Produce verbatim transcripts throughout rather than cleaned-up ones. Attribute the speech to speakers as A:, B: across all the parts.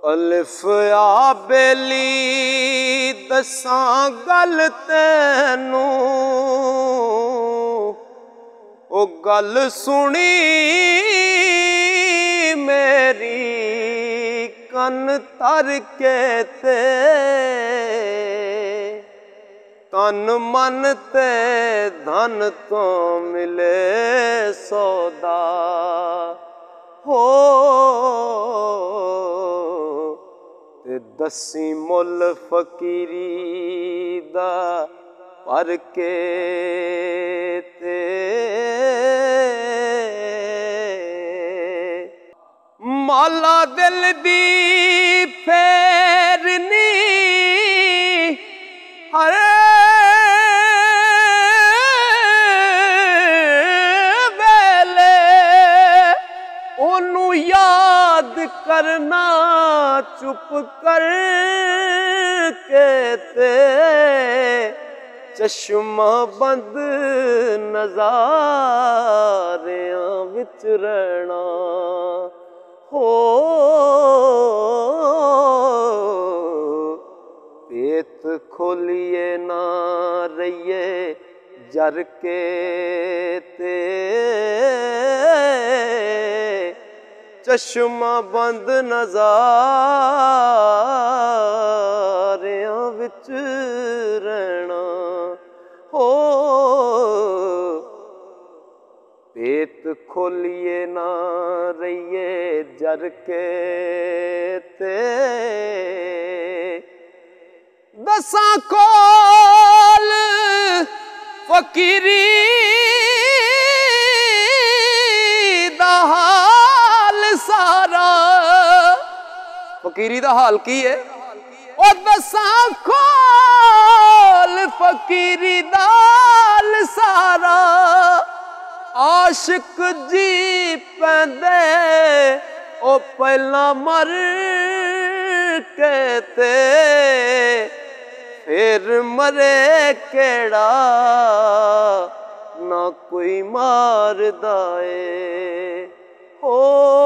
A: अलिफ आ बेली दसां गल तैनू, ओ गल सुनी मेरी कन तर के ते, तन मन ते धन तो मिले सौदा हो, ते दसी मुल फकीरी दा पर के ते, माला दिल दी फेरनी हर वेले ओनू याद करना चुप कर के ते, चश्मा बंद नज़ारियां विच रहना हो, पेत खोलिए ना रहिए जर के ते, चश्मा बंद नज़ारियां विच रहना हो, पेत खोलिए ना रहिए जर के ते, दसां कोल फकीरी दा हाल सारा, फकीरी दा हाल की है ओ दसां कोल फकीरी दा हाल सारा, आशिक जी पैंदे ओ पहला मर के ते, फिर मरे केड़ा ना कोई मारदा ए हो,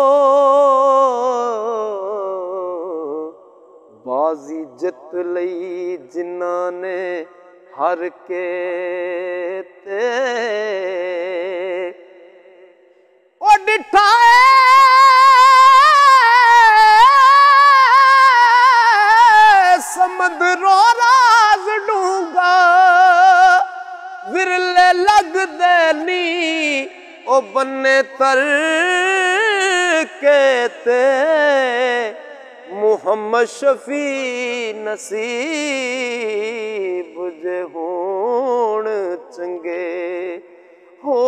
A: बाजी जित लई जिन्हां ने हर के ते, ओ डिठा समंदरों राज डूंगा, विरले लगदे नी ओ बन्ने तर के ते, मुहम्मद शफी नसीब जे होण चंगे हो,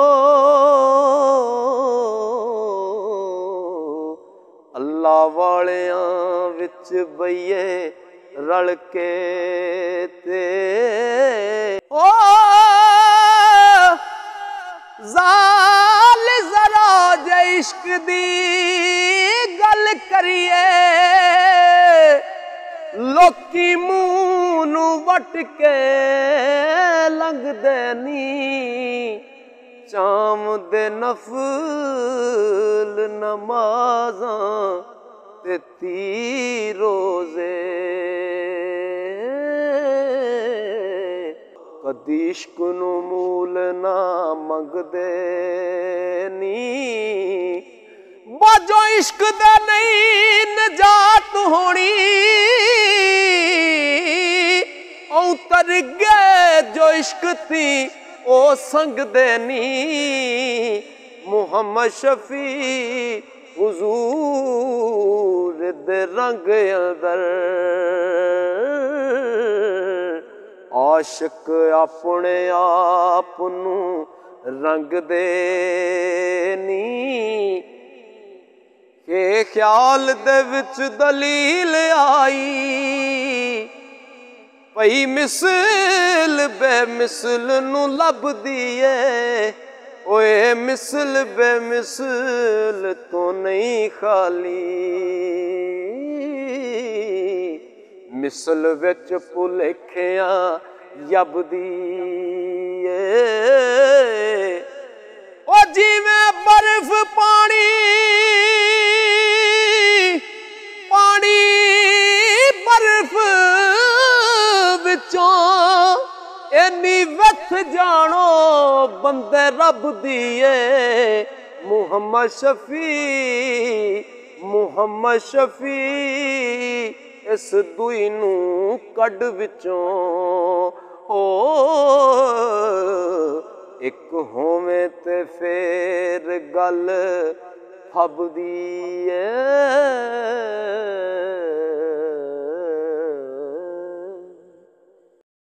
A: अल्लाह वालियां विच बइए रल के ते, ओ जाल जरा जे इश्क दी गल करिए, लोकी मूंह नू वट के लंघदे नी, शाम दे नफल नमाज़ां ते ती रोज़े, कदी इश्क नू मूल ना मंगदे नी, बाजो इश्क दे नहीं नजात होनी, औतर गए जो इश्क थी ओ संग देनी, मुहम्मद शफी हुजूर दे रंग अंदर, आशिक अपने आप नू रंग देनी, के ख्याल दे विच दलील आई, पई मिसल बेमिसल नू लभदी ए, ओए मिसल बेमिसल तो नहीं खाली, मिसल विच भुलेखियां यबदी ए, ओ जिवें बर्फ पानी पानी जानो बंदे रब दिए मुहम्मद शफी मुहम्मद शफी इस दुई नू कड विचों ओ एक होवे ते फेर गल फबदी है।